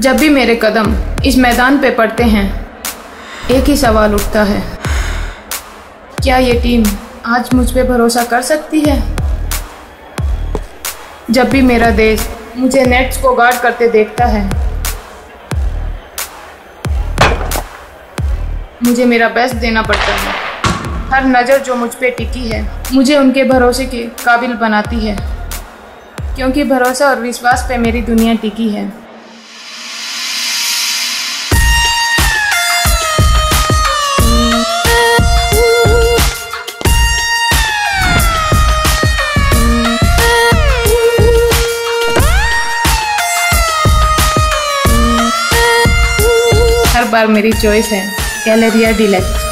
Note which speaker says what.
Speaker 1: जब भी मेरे कदम इस मैदान पे पड़ते हैं, एक ही सवाल उठता है, क्या ये टीम आज मुझ पे भरोसा कर सकती है? जब भी मेरा देश मुझे नेट्स को गार्ड करते देखता है, मुझे मेरा बेस्ट देना पड़ता है। हर नज़र जो मुझ पे टिकी है, मुझे उनके भरोसे के काबिल बनाती है, क्योंकि भरोसा और विश्वास पे मेरी दुनिया टिकी है। हर बार मेरी चॉइस है गैलेरिया डी लक्स।